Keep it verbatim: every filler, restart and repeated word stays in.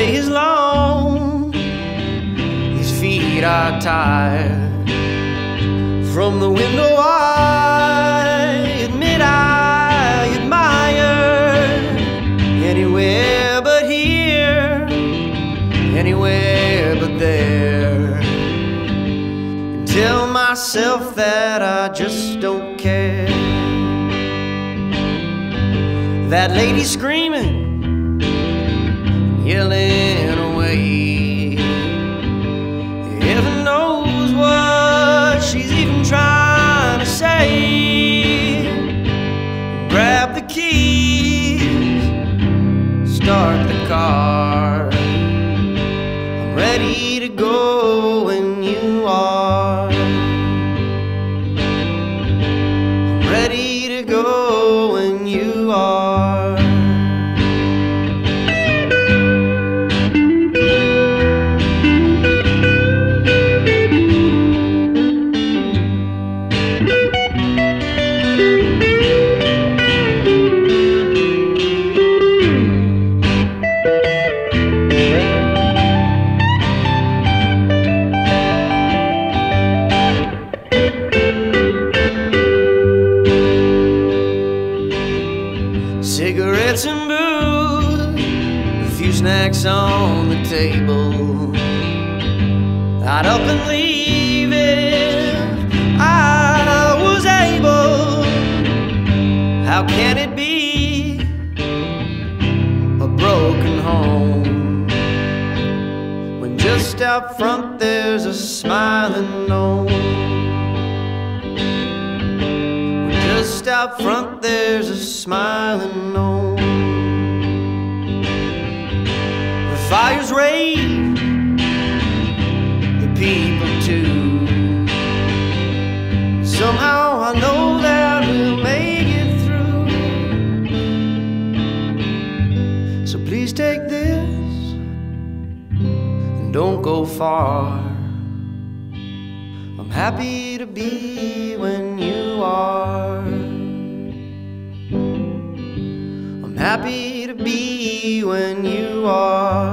day is long, his feet are tired. From the window I admit I admire. Anywhere but here, anywhere but there. And tell myself that I just don't care. That lady screaming, yelling away. Heaven knows what she's even trying to say. Grab the keys, start the car. I'm ready to go when you are. I'm ready to go when you are. Cigarettes and booze, a few snacks on the table. I'd up and leave if I was able. How can it be a broken home when just out front there's a smiling gnome? Just out front there's a smiling gnome. The fires rage, the people too. Somehow I know that we'll make it through. So please take this and don't go far. I'm happy to be when you are. I'm happy to be when you are.